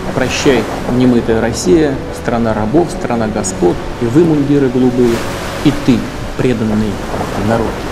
Прощай, немытая Россия, страна рабов, страна господ, и вы, мундиры голубые, и ты, преданный народ.